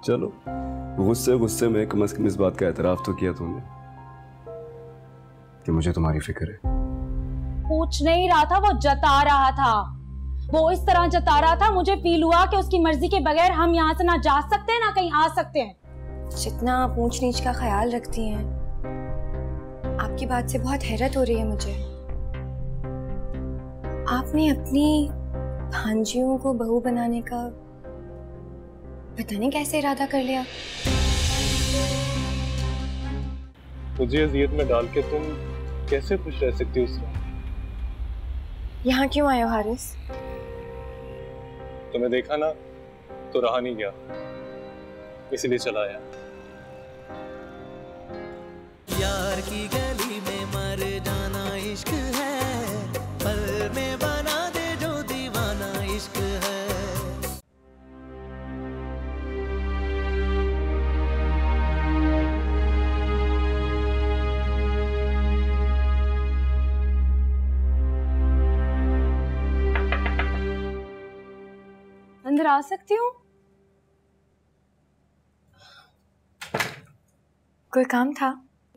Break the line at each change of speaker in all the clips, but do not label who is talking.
चलो, गुस्से गुस्से में कम से कम इस बात का एतराफ तो किया तुमने कि मुझे तुम्हारी फिक्र है।
पूछ नहीं रहा था, वो जता रहा था। वो इस तरह जता रहा था, मुझे फील हुआ कि उसकी मर्जी के बगैर हम यहाँ से ना जा सकते हैं ना कहीं आ सकते हैं।
जितना आप ऊंच नीच का ख्याल रखती हैं, आपकी बात से बहुत हैरत हो रही है मुझे। आपने अपनी भांजियों को बहू बनाने का पता नहीं कैसे इरादा कर लिया।
मुझे अजियत में डाल के तुम कैसे खुश रह सकती हो उसमें?
यहाँ क्यों आए हो हारिस?
तुम्हें देखा ना तो रहा नहीं गया, इसलिए चला आया।
यार की गली में मर जाना इश्क है, पल में बना दे जो दीवाना इश्क है।
अंदर आ सकती हूँ?
कोई काम था?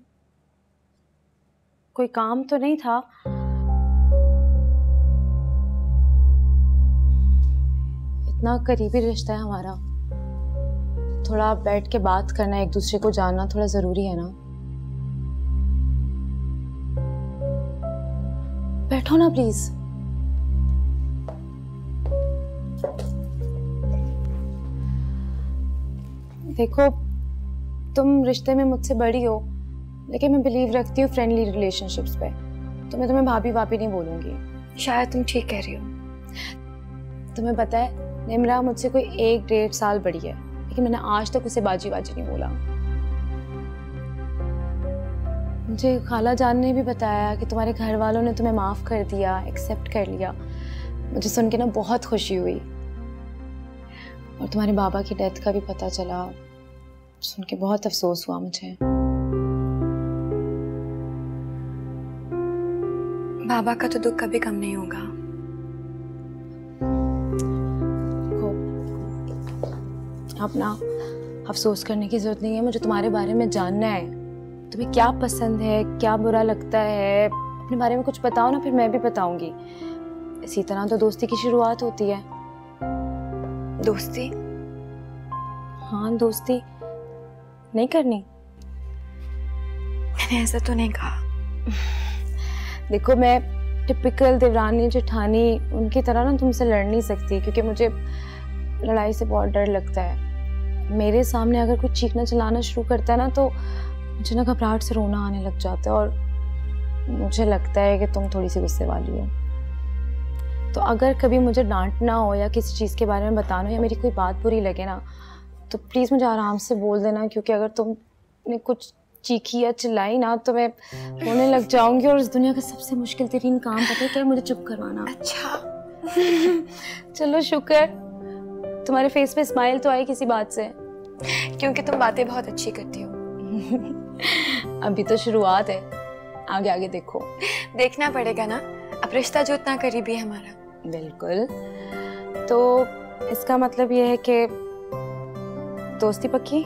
कोई काम तो नहीं था। इतना करीबी रिश्ता है हमारा, थोड़ा बैठ के बात करना, एक दूसरे को जानना थोड़ा जरूरी है ना। बैठो ना प्लीज। देखो, तुम रिश्ते में मुझसे बड़ी हो, लेकिन मैं बिलीव रखती हूँ फ्रेंडली रिलेशनशिप्स पे, तो मैं तुम्हें भाभी भाभी नहीं बोलूंगी।
शायद तुम ठीक कह रही हो।
तुम्हें पता है, निम्रा मुझसे कोई 1-1.5 साल बड़ी है, लेकिन मैंने आज तक उसे बाजी बाजी नहीं बोला। मुझे खाला जान ने भी बताया कि तुम्हारे घर वालों ने तुम्हें माफ कर दिया, एक्सेप्ट कर लिया। मुझे सुन के ना बहुत खुशी हुई, और तुम्हारे बाबा की डेथ का भी पता चला, सुन के बहुत अफसोस हुआ मुझे।
बाबा का तो दुख कभी कम नहीं होगा।
अब ना अफसोस करने की जरूरत नहीं है, मुझे तुम्हारे बारे में जानना है। तुम्हें क्या पसंद है, क्या बुरा लगता है, अपने बारे में कुछ बताओ ना, फिर मैं भी बताऊंगी। इसी तरह तो दोस्ती की शुरुआत होती है।
दोस्ती?
हाँ, दोस्ती नहीं करनी?
मैंने ऐसा तो नहीं कहा।
देखो, मैं टिपिकल देवरानी जेठानी उनकी तरह ना तुमसे लड़ नहीं सकती, क्योंकि मुझे लड़ाई से बहुत डर लगता है। मेरे सामने अगर कुछ चीखना चिल्लाना शुरू करता है ना, तो मुझे ना घबराहट से रोना आने लग जाता है, और मुझे लगता है कि तुम थोड़ी सी गुस्से वाली हो। तो अगर कभी मुझे डांटना हो या किसी चीज़ के बारे में बताना हो या मेरी कोई बात बुरी लगे ना, तो प्लीज़ मुझे आराम से बोल देना, क्योंकि अगर तुमने कुछ चीखी या चिल्लाई ना तो मैं रोने लग जाऊंगी, और इस दुनिया का सबसे मुश्किल तरीन काम पता है क्या? मुझे चुप करवाना।
अच्छा।
चलो शुक्र, तुम्हारे फेस पे स्माइल तो आई किसी बात से।
क्योंकि तुम बातें बहुत अच्छी करती हो।
अभी तो शुरुआत है, आगे आगे देखो।
देखना पड़ेगा ना, अब रिश्ता जो इतना करीबी है हमारा।
बिल्कुल, तो इसका मतलब ये है कि दोस्ती पक्की?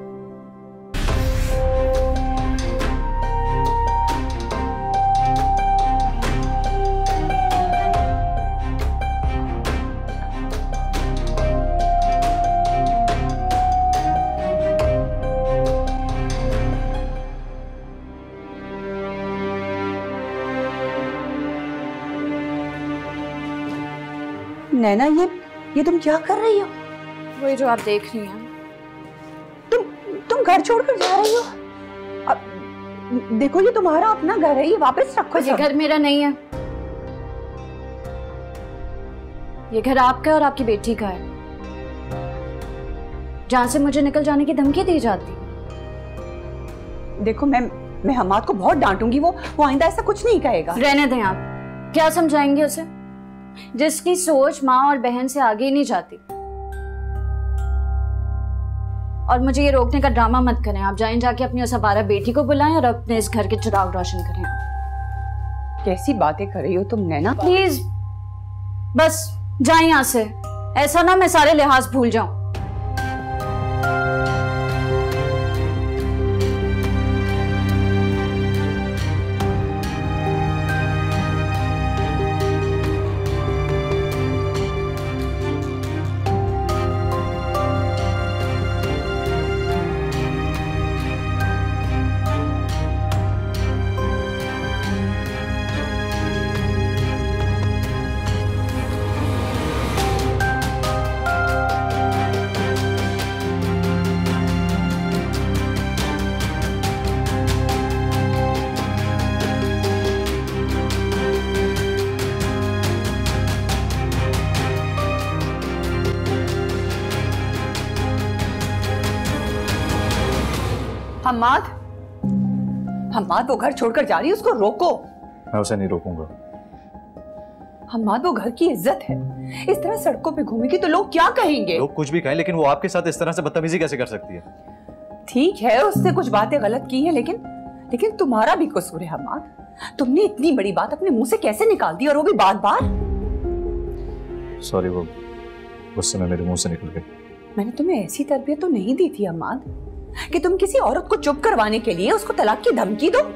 नैना, ये तुम क्या कर रही हो?
वही जो आप देख रही हैं।
तुम घर छोड़कर जा रही हो? अब देखो, ये तुम्हारा अपना घर है, ये वापस रखो।
ये घर मेरा नहीं है, ये घर आपका और आपकी बेटी का है, जहां से मुझे निकल जाने की धमकी दी जाती।
देखो, मैं हमाद को बहुत डांटूंगी, वो आइंदा ऐसा कुछ नहीं कहेगा।
रहने दें, आप क्या समझाएंगे उसे, जिसकी सोच माँ और बहन से आगे ही नहीं जाती। और मुझे ये रोकने का ड्रामा मत करें। आप जाके अपनी उस अबारा बेटी को बुलाएं और अपने इस घर के चिराग रोशन करें।
कैसी बातें कर रही हो तुम नैना?
प्लीज बस जाएं यहाँ से, ऐसा ना मैं सारे लिहाज भूल जाऊं।
हम्माद, हम्माद वो घर छोड़कर जा रही है, उसको रोको।
मैं उसे नहीं रोकूंगा।
हम्माद वो घर की इज्जत है, इस तरह सड़कों पे घूमेगी तो लोग क्या कहेंगे?
लोग कुछ भी कहें, लेकिन वो आपके साथ इस तरह से बदतमीजी कैसे कर सकती है?
ठीक है, उसने कुछ बातें गलत की हैं, लेकिन तुम्हारा भी कसूर है हम्माद। तुमने इतनी बड़ी बात अपने मुंह से कैसे निकाल दी, और वो भी बार बार?
सॉरी, वो गुस्से में मेरे मुंह से निकल गई।
मैंने तुम्हें ऐसी तरबियत तो नहीं दी थी हम्माद कि तुम किसी औरत को चुप करवाने के लिए उसको तलाक की धमकी दो।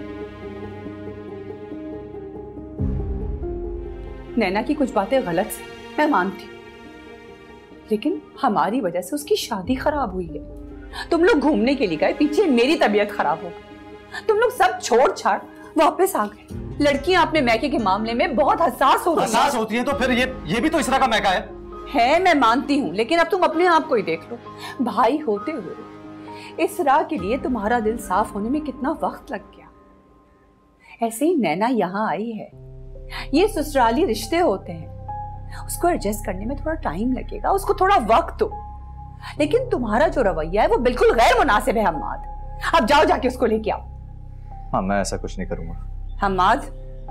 नैना की कुछ बातें गलत थी, मैं मानती हूँ, लेकिन हमारी वजह से उसकी शादी खराब हुई है। तुम लोग घूमने के लिए गए, पीछे मेरी तबीयत खराब हो गई, तुम लोग सब छोड़ छाड़ वापस आ गए। लड़कियां अपने मैके के मामले में बहुत हसास
होती हैं, तो फिर ये भी तो इस तरह का मैका है।
मैं मानती हूँ, लेकिन अब तुम अपने आप को ही देख लो। भाई होते हुए इसरा के लिए तुम्हारा दिल साफ होने में कितना वक्त लग गया। ऐसे ही नैना यहाँ आई है, ये ससुराली रिश्ते होते हैं, उसको एडजस्ट करने में थोड़ा टाइम लगेगा, उसको थोड़ा वक्त दो। लेकिन तुम्हारा जो रवैया है वो बिल्कुल गैर मुनासिब है हम्माद। अब जाओ, जाके उसको लेके आओ।
हाँ, मैं ऐसा कुछ नहीं करूंगा।
हम्माद,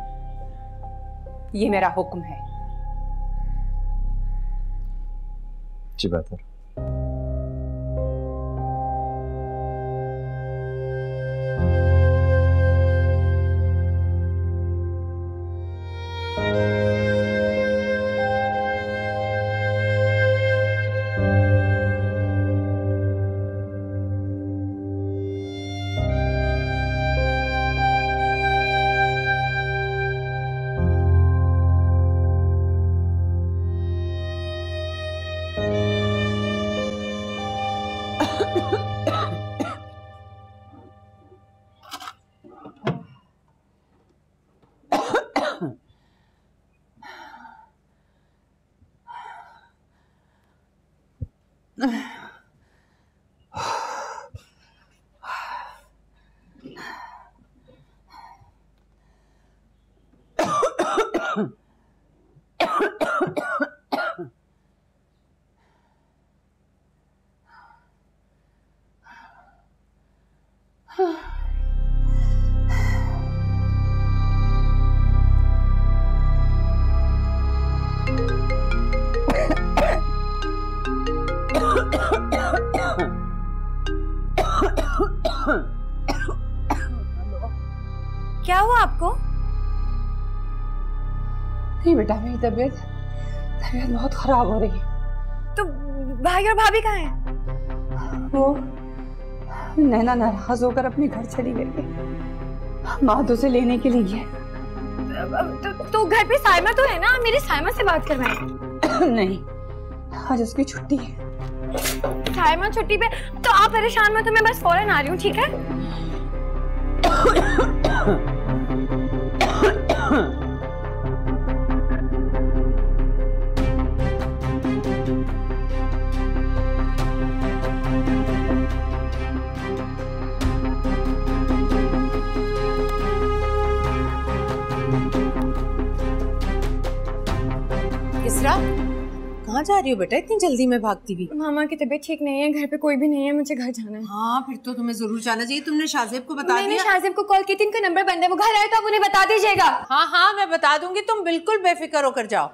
ये मेरा हुक्म है।
जी बेहतर।
क्या हुआ आपको?
नहीं बेटा, मेरी तबीयत बहुत खराब हो रही है।
तो भाई और भाभी कहाँ हैं?
वो नैना नाराज होकर अपने घर चली गई है, माँ उसे लेने के लिए है।
तो घर पे साइमा तो है ना, मेरी साइमा से बात करवाएं।
नहीं, आज उसकी छुट्टी है।
साइमा छुट्टी पे? तो आप परेशान मत, तो मैं बस फौरन आ रही हूँ, ठीक है?
इसरा, कहाँ जा रही हो बेटा इतनी जल्दी में भागती भी?
मामा की तबीयत ठीक नहीं है, घर पे कोई भी नहीं है, मुझे घर जाना है।
हाँ, फिर तो तुम्हें जरूर जाना चाहिए। तुमने शाहजेब को बता दिया?
मैंने शाहजेब को कॉल की थी, इनका नंबर बंद है, वो घर आए तो आप उन्हें बता दीजिएगा।
हाँ हाँ, मैं बता दूंगी, तुम बिल्कुल बेफिक्र होकर जाओ।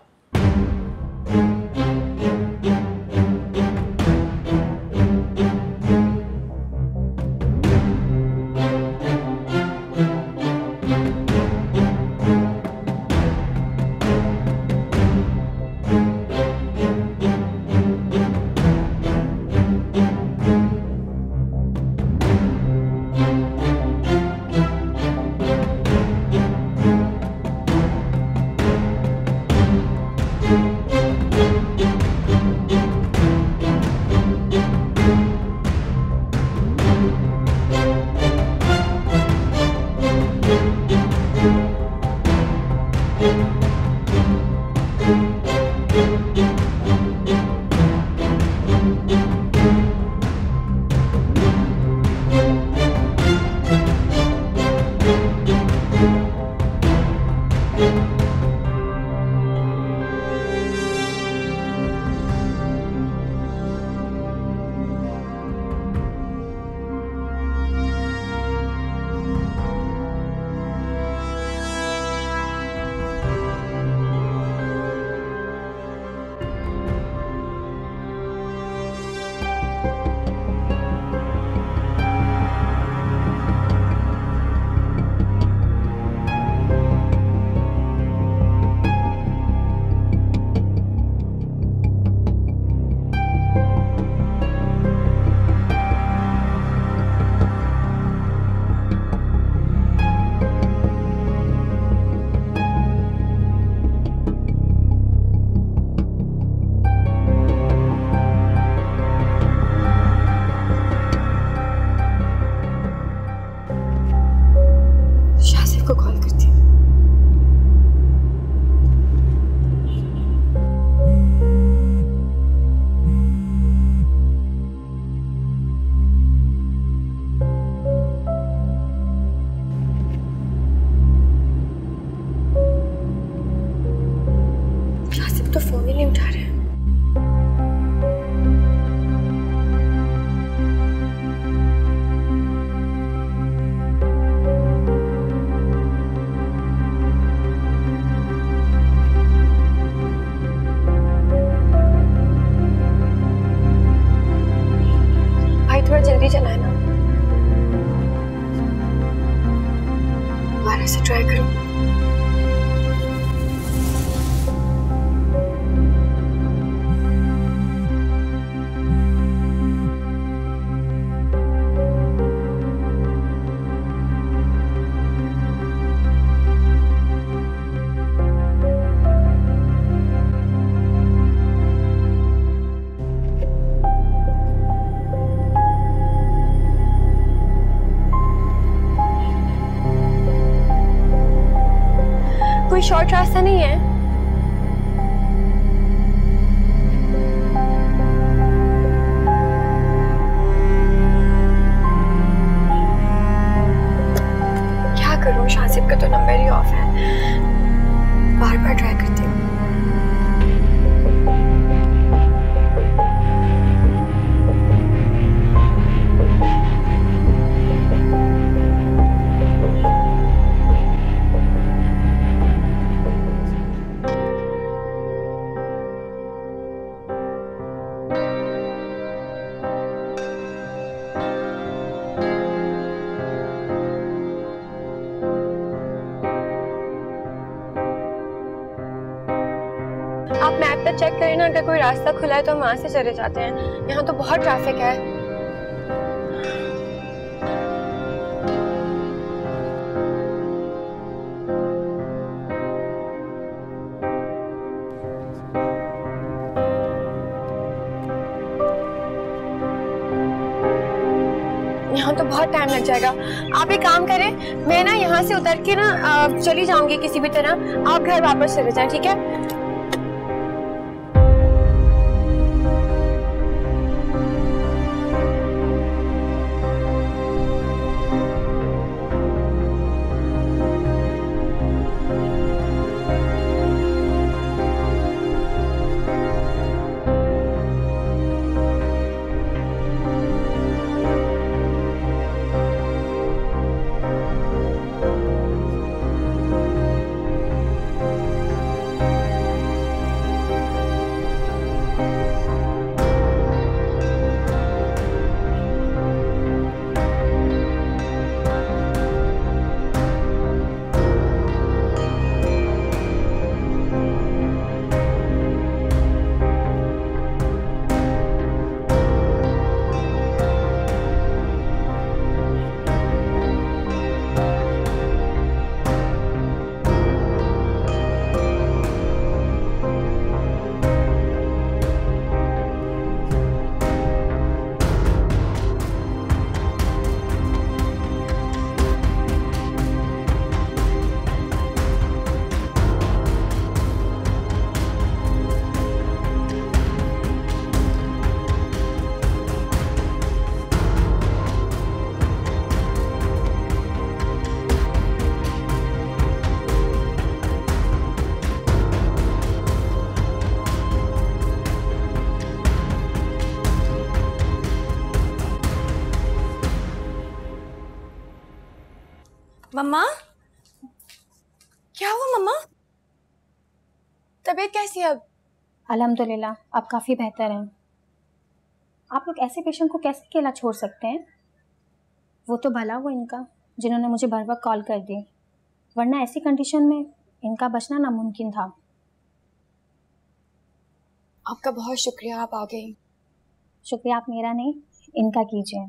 जल्दी चला है ना, दोबारा से ट्राई करो। कोई शॉर्ट रास्ता नहीं है? क्या करूं, शासिब का तो नंबर ही ऑफ है, बार बार ट्राई करती हूँ। आप मैप पे चेक करें ना, अगर कोई रास्ता खुला है तो हम वहां से चले जाते हैं, यहाँ तो बहुत ट्रैफिक है। यहाँ तो बहुत टाइम लग जाएगा। आप एक काम करें, मैं ना यहाँ से उतर के ना चली जाऊंगी किसी भी तरह, आप घर वापस चले जाएं, ठीक है? मम्मा, क्या हुआ मम्मा? तबीयत कैसी है अब?
अल्हम्दुलिल्लाह, अब काफ़ी बेहतर हैं। आप लोग ऐसे पेशेंट को कैसे अकेला छोड़ सकते हैं? वो तो भला हुआ इनका जिन्होंने मुझे बर वक्त कॉल कर दी, वरना ऐसी कंडीशन में इनका बचना नामुमकिन था।
आपका बहुत शुक्रिया, आप आ गई।
शुक्रिया आप मेरा नहीं, इनका कीजिए।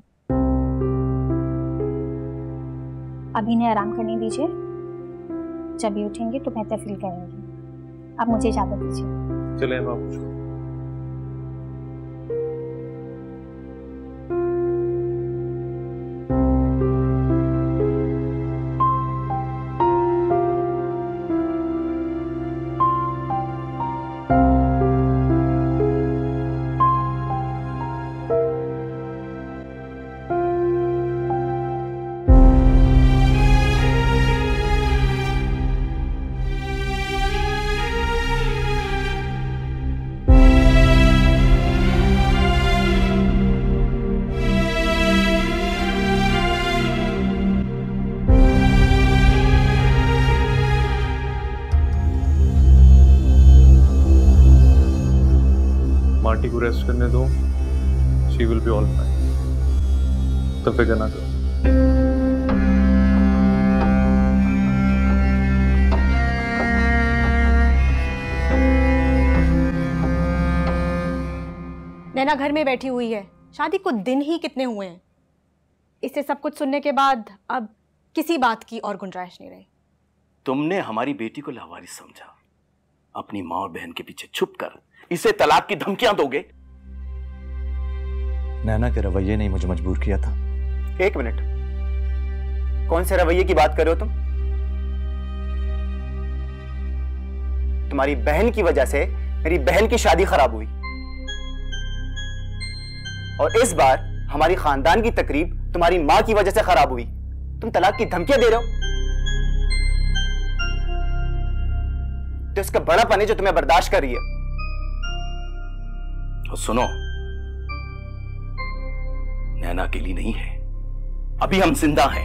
अभी इन्हें आराम करने दीजिए, जब भी उठेंगे तो बेहतर फील करेंगे। आप मुझे इजाज़त दीजिए।
चलिए बाबू। मार्टी को रेस्ट करने दो, she will be all fine. तो फिक्र ना करो।
नैना घर में बैठी हुई है, शादी को दिन ही कितने हुए हैं। इससे सब कुछ सुनने के बाद अब किसी बात की और गुंजाइश नहीं रही।
तुमने हमारी बेटी को लावारिस समझा, अपनी माँ और बहन के पीछे छुप कर इसे तलाक की धमकियां दोगे।
नैना के रवैये ने मुझे मजबूर किया था।
एक मिनट, कौन से रवैये की बात कर रहे हो तुम? तुम्हारी बहन की वजह से मेरी बहन की शादी खराब हुई और इस बार हमारी खानदान की तकरीब तुम्हारी मां की वजह से खराब हुई। तुम तलाक की धमकियां दे रहे हो। तो इसका बड़ापन है जो तुम्हें बर्दाश्त कर रही है।
तो सुनो, नैना अकेली नहीं है, अभी हम जिंदा हैं।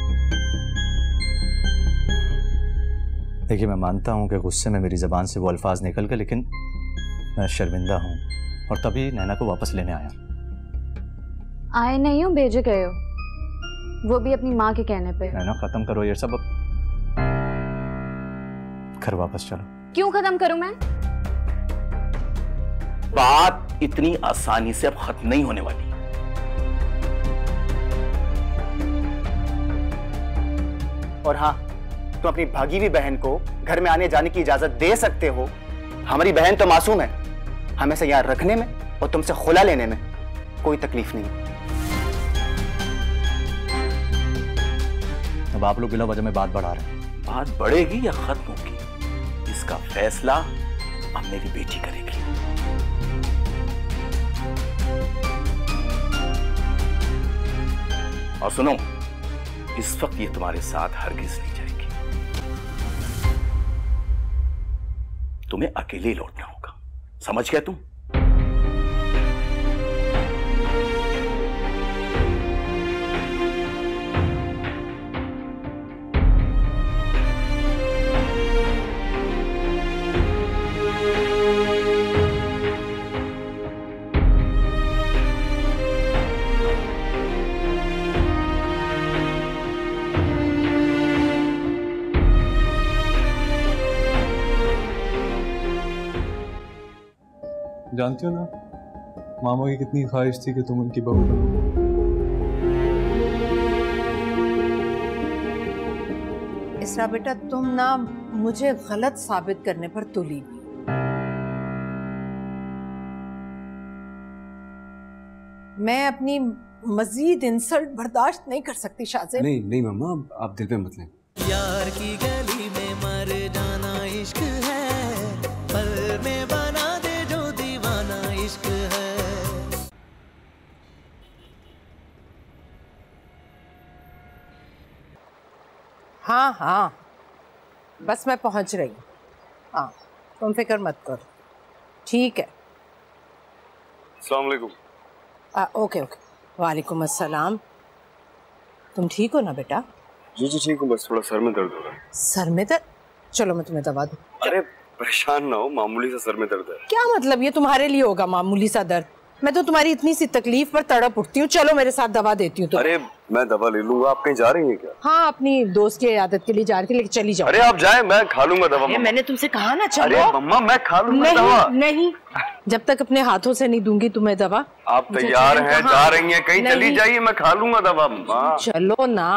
देखिए, मैं मानता हूं कि गुस्से में मेरी जबान से वो अल्फाज निकल गए, लेकिन मैं शर्मिंदा हूं और तभी नैना को वापस लेने आया।
आए नहीं हो, भेजे गए हो, वो भी अपनी माँ के कहने पे।
नैना, खत्म करो ये सब, घर वापस चलो।
क्यों खत्म करूं मैं?
बात इतनी आसानी से अब खत्म नहीं होने वाली।
और हाँ, तुम अपनी भागी हुई बहन को घर में आने जाने की इजाजत दे सकते हो। हमारी बहन तो मासूम है, हमें से यहाँ रखने में और तुमसे खुला लेने में कोई तकलीफ नहीं।
अब आप लोग बिला वजह में बात बढ़ा रहे हैं।
बात बढ़ेगी या खत्म होगी, इसका फैसला अब मेरी बेटी करेगी। और सुनो, इस वक्त ये तुम्हारे साथ हरगिज नहीं जाएगी। तुम्हें अकेले लौटना होगा, समझ गया तुम?
जानती हो ना, मामा की कितनी ख्वाहिश थी कि तुम उनकी बहू बनो।
इसरा बेटा, तुम ना मुझे गलत साबित करने पर तुली भी। मैं अपनी मजीद इंसल्ट बर्दाश्त नहीं कर सकती शाहज़ेब।
नहीं नहीं मम्मा, आप दिल पे मत लें।
यार की गली में मर जाना इश्क है, पल में बना दे जो दीवाना इश्क है।
हाँ हाँ, बस मैं पहुंच रही हूँ। हाँ, तुम फिक्र मत करो, ठीक है।
अस्सलाम वालेकुम।
ओके ओके, वालेकुम अस्सलाम। तुम ठीक हो ना बेटा?
जी जी ठीक हूँ, बस थोड़ा सर में दर्द हो रहा है।
सर में दर्द? चलो मैं तुम्हें दवा दूँ।
अरे परेशान ना हो, मामूली सा सर में दर्द है।
क्या मतलब ये तुम्हारे लिए होगा मामूली सा दर्द? मैं तो तुम्हारी इतनी सी तकलीफ पर तड़प उठती हूँ। चलो मेरे साथ दवा देती हूँ।
अरे मैं दवा ले लूंगा, आप कहीं जा रही हैं क्या?
हाँ, अपनी दोस्त की इयादत के लिए जा रही थी, लेकिन चली जाओ।
अरे आप जाएं, मैं खा लूंगा दवा।
मैंने तुमसे कहा ना चलो।
अरे मम्मा, मैं खा लूंगा दवा।
नहीं, जब तक अपने हाथों से नहीं दूंगी तुम्हें दवा।
आप तैयार हैं, जा रही हैं कहीं? चली जाइए, मैं खा लूंगा दवा। मम्मा
चलो ना,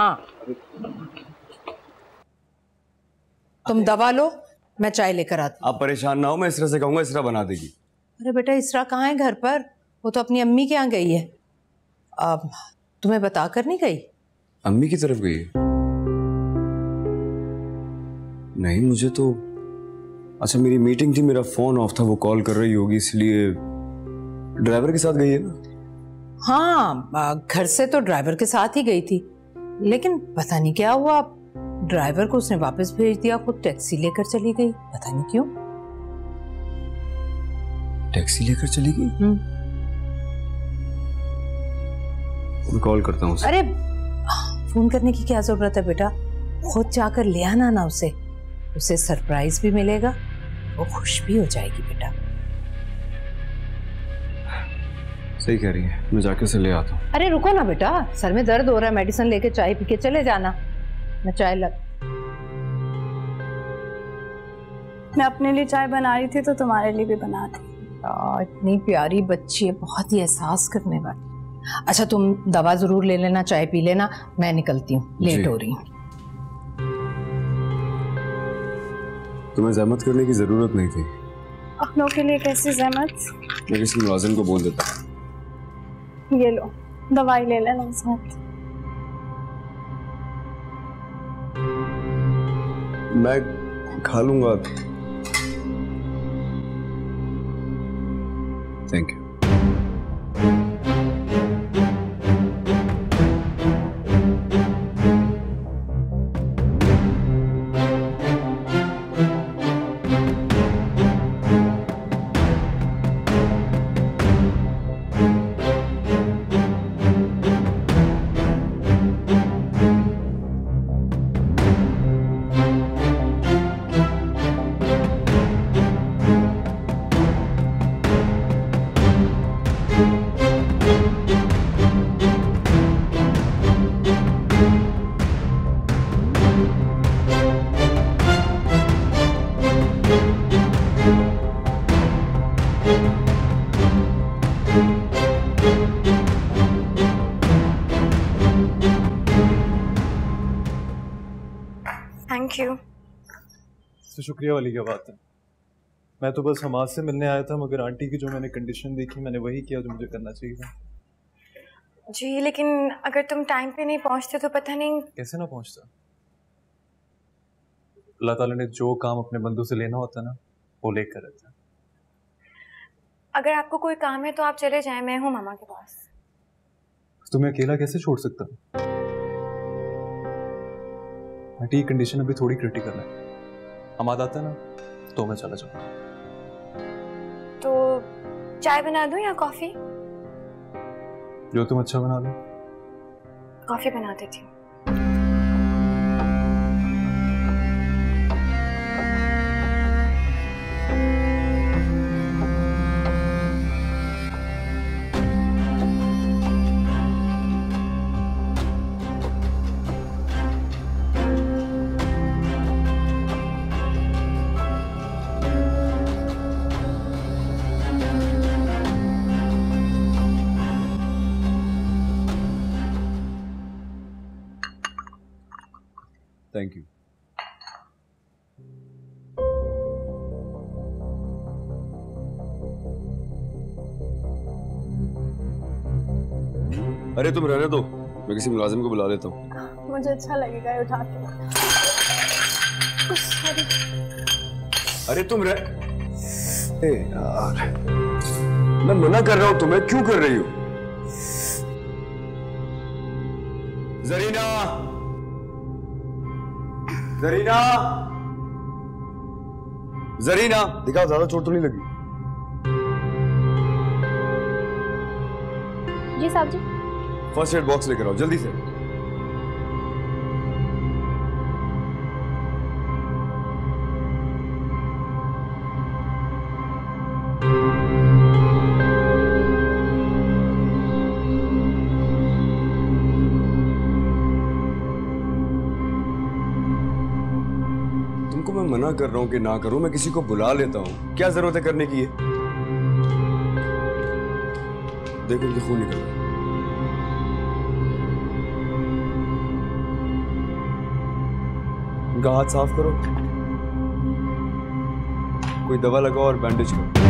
तुम दवा लो, मैं चाय लेकर आती हूँ।
आप परेशान ना हो, मैं इसरा से कहूंगा, इसरा बना देगी।
अरे बेटा, इसरा कहाँ है घर पर? वो तो अपनी अम्मी के यहाँ गई है। अब तुम्हें बता कर नहीं गई?
अम्मी की तरफ गई है? नहीं, मुझे तो अच्छा, मेरी मीटिंग थी, मेरा फोन ऑफ था, वो कॉल कर रही होगी, इसलिए ड्राइवर के साथ गई है ना?
हाँ, घर से तो ड्राइवर के साथ ही गई थी, लेकिन पता नहीं क्या हुआ, ड्राइवर को उसने वापस भेज दिया, खुद टैक्सी लेकर चली गई, पता नहीं क्यों।
टैक्सी लेकर चली गई? मैं कॉल करता हूँ।
अरे फोन करने की क्या जरूरत है बेटा, खुद जाकर ले आना ना उसे सरप्राइज भी मिलेगा, वो खुश भी हो जाएगी बेटा।
सही कह रही है, मैं जाके उसे ले आता हूँ।
अरे रुको ना बेटा, सर में दर्द हो रहा है, मेडिसिन लेके चाय पी के चले जाना। मैं चाय लग
मैं अपने लिए चाय बना रही थी तो तुम्हारे लिए भी बना दी।
इतनी प्यारी बच्ची है, बहुत ही एहसास करने वाली। अच्छा तुम दवा जरूर ले लेना, चाय पी लेना, मैं निकलती हूँ, लेट हो रही हूँ।
तुम्हें जहमत करने की जरूरत नहीं थी।
अपनों के लिए कैसी जहमत?
मैं किसी मुलाजिम को बोल देता।
ये लो दवाई ले लेना इस वक्त।
मैं खा लूंगा। Thank you.
Thank you.
तो शुक्रिया वाली क्या बात है। मैं तो बस हमाद से मिलने आया था, मगर आंटी की जो मैंने कंडीशन देखी मैंने वही किया जो मुझे करना चाहिए था।
जी लेकिन अगर तुम टाइम पे नहीं पहुंचते तो पता नहीं।
कैसे ना पहुंचता? अल्लाह ताला ने जो काम अपने बंदों से लेना होता ना वो लेकर रहता है।
अगर आपको कोई काम है तो आप चले जाएं, मैं हूँ मामा के पास।
तुम्हें अकेला कैसे छोड़ सकता हूँ? आंटी की कंडीशन अभी थोड़ी क्रिटिकल है, हमाद आता है ना तो मैं चला जाऊंगा।
तो चाय बना दूं या कॉफी?
जो तुम अच्छा बना लो।
कॉफी बना देती हूँ।
Thank you. अरे तुम रहने दो, मैं किसी मुलाजिम को बुला लेता हूँ।
मुझे अच्छा लगेगा ये उठा के। सॉरी।
अरे तुम रह। यार मैं मना कर रहा हूं तुम्हें, क्यों कर रही हो? जरीना, जरीना, जरीना, दिखाओ ज्यादा चोट तो नहीं लगी?
जी साहब जी।
फर्स्ट एड बॉक्स लेकर आओ जल्दी से। तुमको मैं मना कर रहा हूं कि ना करो, मैं किसी को बुला लेता हूं, क्या जरूरत है करने की? है देखो इनके खून निकल रहा है। इनका हाथ साफ करो, कोई दवा लगाओ और बैंडेज करो।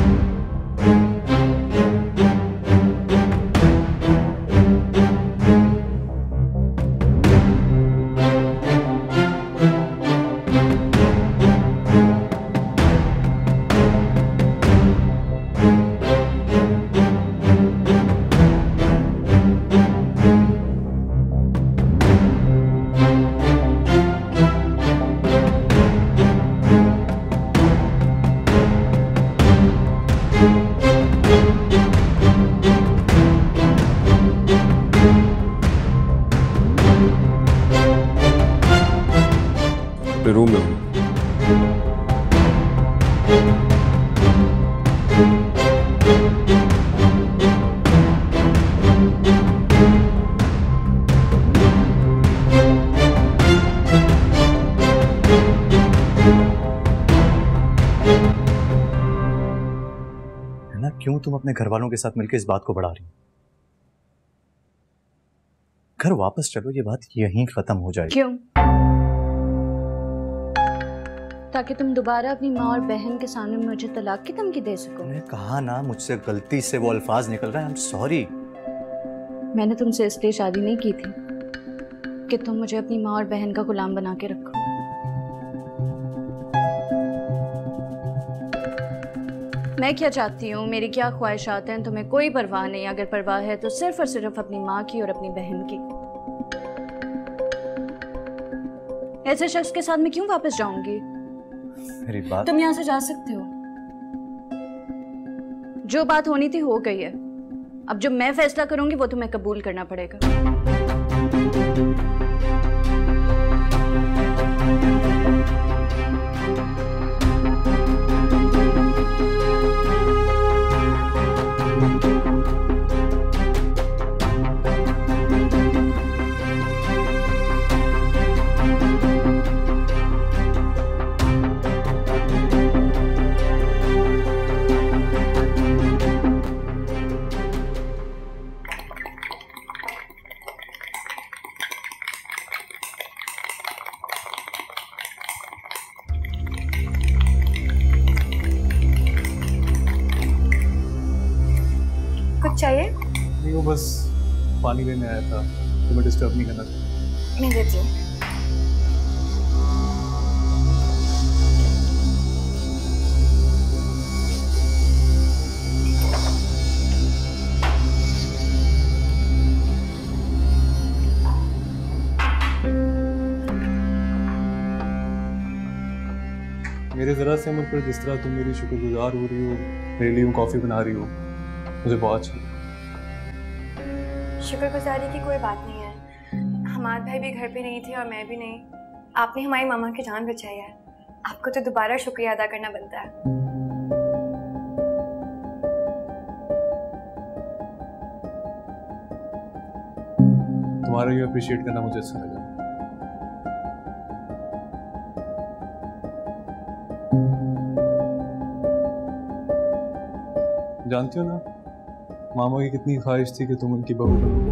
रूम में हूँ।
क्यों तुम अपने घर वालों के साथ मिलकर इस बात को बढ़ा रही हो? घर वापस चलो, ये बात यहीं खत्म हो जाएगी।
क्यों? ताकि तुम दोबारा अपनी माँ और बहन के सामने मुझे तलाक की धमकी दे सको।
मैंने कहा ना, मुझसे गलती से वो अल्फाज निकल रहे हैं। I am sorry.
मैंने तुमसे इसलिए शादी नहीं की थी कि तुम मुझे अपनी माँ और बहन का गुलाम बना के रखो। मैं क्या चाहती हूँ, मेरी क्या ख्वाहिशात हैं, तुम्हें कोई परवाह नहीं। अगर परवाह है तो सिर्फ और सिर्फ अपनी माँ की और अपनी बहन की। ऐसे शख्स के साथ मैं क्यों वापस जाऊंगी?
मेरी बात,
तुम यहाँ से जा सकते हो। जो बात होनी थी हो गई है। अब जो मैं फैसला करूंगी वो तुम्हें कबूल करना पड़ेगा।
कुछ चाहिए?
नहीं, वो बस पानी लेने आया था, तुम्हें डिस्टर्ब नहीं करना था।
मैं देती हूँ।
मेरे ज़रा से मुझ पर जिस तरह तुम मेरी शुक्रगुजार हो रही हो, मेरे लिए कॉफ़ी बना रही हो, मुझे बहुत अच्छा।
शुक्रगुजारी की कोई बात नहीं है। हमारे भाई भी घर पे नहीं थे और मैं भी नहीं। आपने हमारी मामा की जान बचाई है। आपको तो दोबारा शुक्रिया अदा करना बनता है।
तुम्हारा ये अप्रिशिएट करना मुझे अच्छा लगा। जानती हो ना, मामा की कितनी ख्वाहिश थी कि तुम उनकी बहू बनो।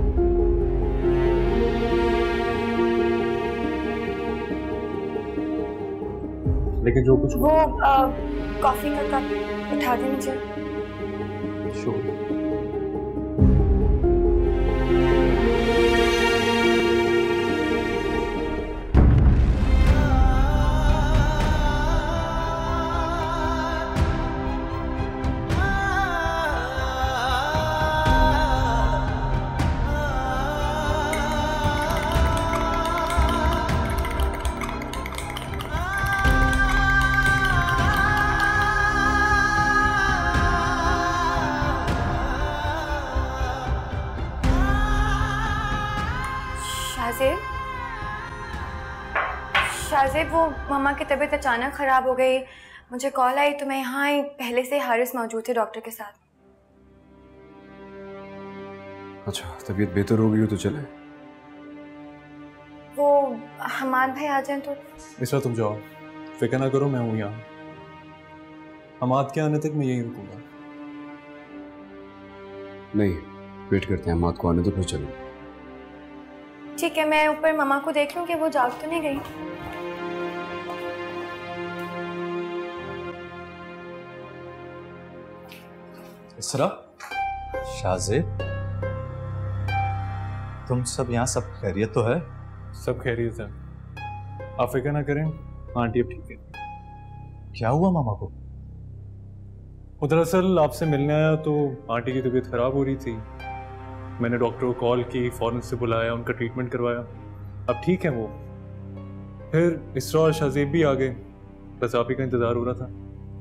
लेकिन जो कुछ
वो कॉफी का कप उठा दे मुझे।
शुक्रिया।
शाहज़ेब, वो मम्मा की तबीयत अचानक ख़राब हो गई, मुझे कॉल आई तो मैं यहाँ आई। पहले से हारिस मौजूद थे डॉक्टर के साथ।
अच्छा, तबीयत बेहतर हो गई हो तो चले।
वो हमाद भाई आ जाएं तो।
इस तुम जाओ, फिक्र ना करो, मैं हूँ यहाँ। हमाद के आने तक मैं यहीं रुकूंगा।
नहीं, वेट करते हैं, हमाद को आने तो फिर चलो।
ठीक है, मैं ऊपर मम्मा को देख लूँ कि वो जाग तो नहीं गई।
इसरा, शाहज़ेब, तुम सब यहाँ सब खैरियत तो है?
सब खैरियत है, आप फिक्र ना करें, आंटी अब ठीक है।
क्या हुआ मामा को?
वो दरअसल आपसे मिलने आया तो आंटी की तबीयत खराब हो रही थी। मैंने डॉक्टर को कॉल की, फौरन से बुलाया, उनका ट्रीटमेंट करवाया, अब ठीक है वो। फिर इसरा और शाहज़ेब भी आ गए, बस आप ही का इंतजार हो रहा था।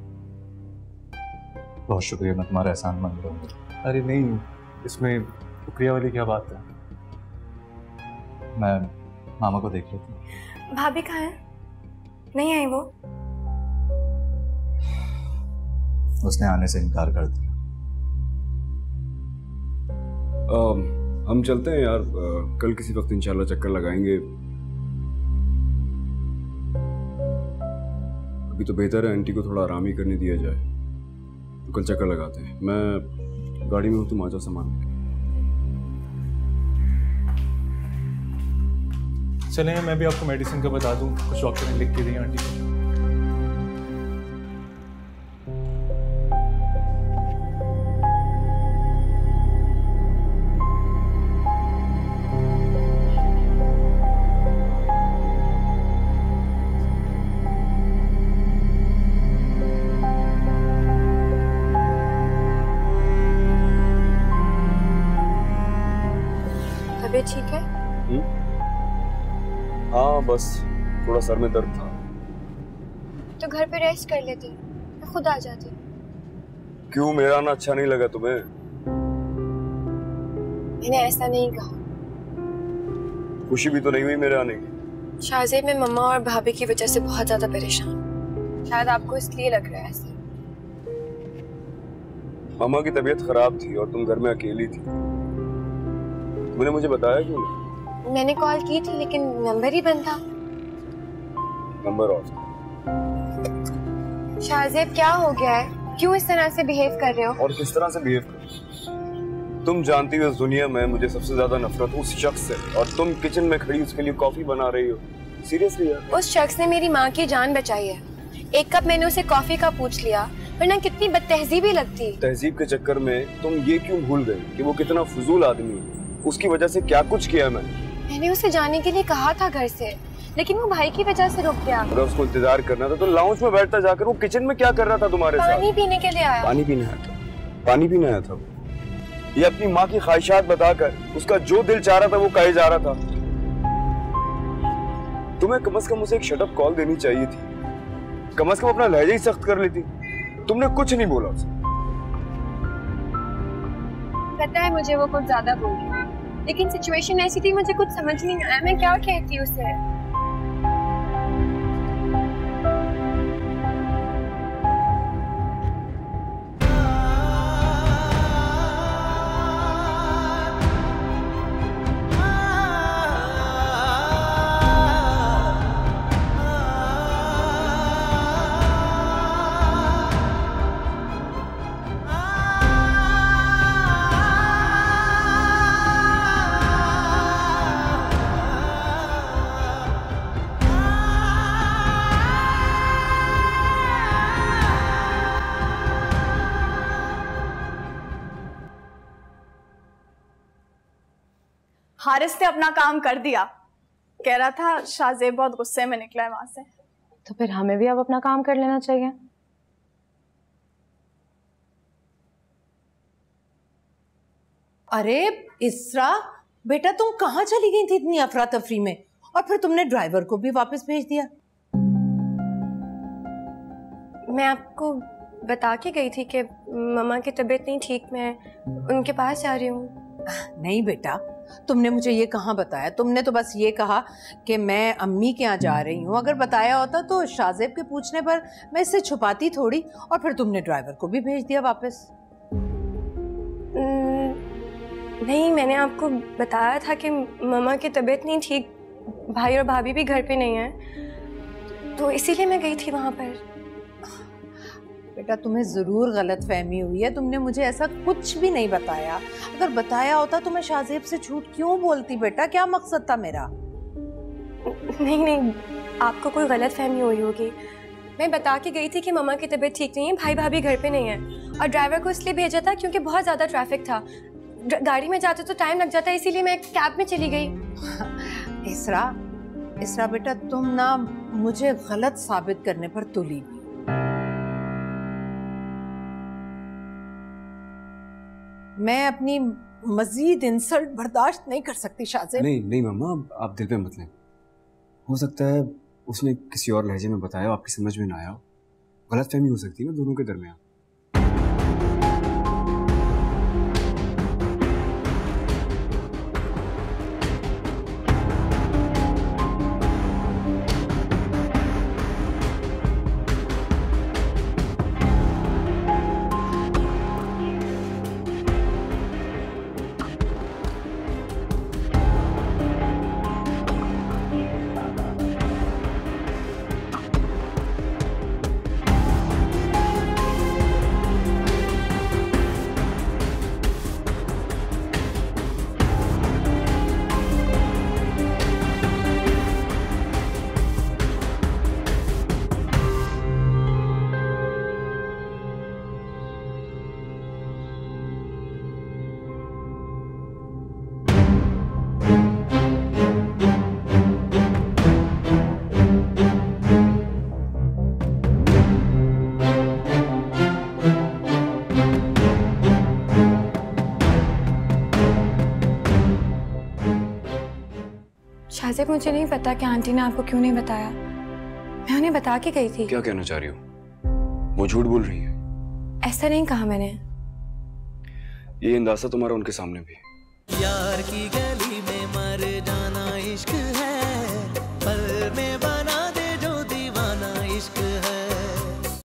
बहुत शुक्रिया, मैं तुम्हारा एहसान मान रहा हूँ।
अरे नहीं, इसमें शुक्रिया वाली क्या बात है।
मैं मामा को देख लेता हूँ।
भाभी कहाँ है? नहीं आई वो?
उसने आने से इनकार कर दिया।
हम चलते हैं यार, कल किसी वक्त इंशाल्लाह चक्कर लगाएंगे। अभी तो बेहतर है आंटी को थोड़ा आराम ही करने दिया जाए। कल चक्कर लगाते हैं। मैं गाड़ी में हूँ, तुम आ जाओ सामान।
चलें, मैं भी आपको मेडिसिन का बता दूं, कुछ डॉक्टर ने लिख के दी आंटी को।
तबीयत ठीक है?
हाँ, बस थोड़ा सर में दर्द था।
तो घर पे रेस्ट कर लेती, मैं खुद आ जाती।
क्यों, मेरा आना अच्छा नहीं लगा तुम्हें?
मैंने ऐसा नहीं कहा।
खुशी भी तो नहीं हुई मेरे आने की?
शाहजेब, मैं मम्मा और भाभी की वजह से बहुत ज्यादा परेशान। शायद आपको इसलिए लग रहा है ऐसे।
मामा की तबीयत खराब थी और तुम घर में अकेली थी। तुमने मुझे बताया क्यों नहीं?
मैंने कॉल की थी लेकिन नंबर ही बंद था।
Number of.
शाहजेब, क्या हो गया है? क्यों इस तरह से बिहेव कर रहे हो?
और किस तरह से बिहेव कर रहे हो? तुम जानती हो इस दुनिया में मुझे सबसे ज्यादा नफरत उस शख्स से, और तुम किचन में खड़ी उसके लिए कॉफी बना रही हो। सीरियसली यार?
उस शख्स ने मेरी माँ की जान बचाई है। एक कप मैंने उसे कॉफी का पूछ लिया, वरना कितनी बदतहजीबी लगती।
तहजीब के चक्कर में तुम ये क्यों भूल गए कि वो कितना फजूल आदमी है? उसकी वजह से क्या कुछ किया
मैंने उसे जाने के लिए कहा था घर से, लेकिन वो भाई की वजह से रुक गया।
अगर उसको इंतजार करना था तो लाउंज में बैठता जाकर। वो किचन में क्या कर रहा था तुम्हारे साथ?
पानी पीने के लिए आया।
पानी पीने आया था? पानी पीने आया था? ये अपनी माँ की ख्वाहिशात बताकर उसका जो दिल चाह रहा था वो कहे जा रहा था। तुम्हें कम से कम उसे एक शटअप कॉल देनी चाहिए थी। कम से कम अपना लहजा ही सख्त कर लेती। तुमने कुछ नहीं बोला उसे।
पता है मुझे वो कुछ ज्यादा बोल रही है, लेकिन सिचुएशन ऐसी थी, मुझे कुछ समझ नहीं आया मैं क्या कहती उसे।
हारिस ने अपना काम कर दिया। कह रहा था शाहजेब बहुत गुस्से में निकला है वहां से।
तो फिर हमें भी अब अपना काम कर लेना चाहिए।
अरे इसरा बेटा, तुम कहाँ चली गई थी इतनी अफरा तफरी में? और फिर तुमने ड्राइवर को भी वापस भेज दिया।
मैं आपको बता के गई थी कि मम्मा की तबीयत नहीं ठीक, मैं उनके पास जा रही हूँ।
नहीं बेटा, तुमने मुझे ये कहाँ बताया? तुमने तो बस ये कहा कि मैं अम्मी के यहाँ जा रही हूँ। अगर बताया होता तो शाहजेब के पूछने पर मैं इससे छुपाती थोड़ी। और फिर तुमने ड्राइवर को भी भेज दिया वापस।
नहीं, मैंने आपको बताया था कि मम्मा की तबीयत नहीं ठीक, भाई और भाभी भी घर पे नहीं है, तो इसीलिए मैं गई थी वहाँ पर।
बेटा, तुम्हें जरूर गलत फहमी हुई है। तुमने मुझे ऐसा कुछ भी नहीं बताया। अगर बताया होता तो मैं शाहजेब से झूठ क्यों बोलती बेटा? क्या मकसद था मेरा?
नहीं, आपको कोई गलत फहमी हुई होगी। मैं बता के गई थी कि मम्मा की तबीयत ठीक नहीं है, भाई भाभी घर पे नहीं है, और ड्राइवर को इसलिए भेजा था क्योंकि बहुत ज़्यादा ट्रैफिक था। गाड़ी में जाते तो टाइम लग जाता, इसीलिए मैं कैब में चली गई।
इसरा बेटा, तुम ना मुझे गलत साबित करने पर तुली भी। मैं अपनी मजीद इंसल्ट बर्दाश्त नहीं कर सकती शाहजेब।
नहीं मम्मा, आप दिल पे मत लें। हो सकता है उसने किसी और लहजे में बताया, आपकी समझ में ना आया हो। गलतफहमी हो सकती है ना दोनों के दरमियान।
शाजिब मुझे नहीं पता कि आंटी ने आपको क्यों नहीं बताया। मैं उन्हें बता के गई थी।
क्या कहना चाह रही हो? वो झूठ बोल रही है।
ऐसा नहीं कहा मैंने।
ये अंदाजा तुम्हारा उनके सामने भी।
यार की गली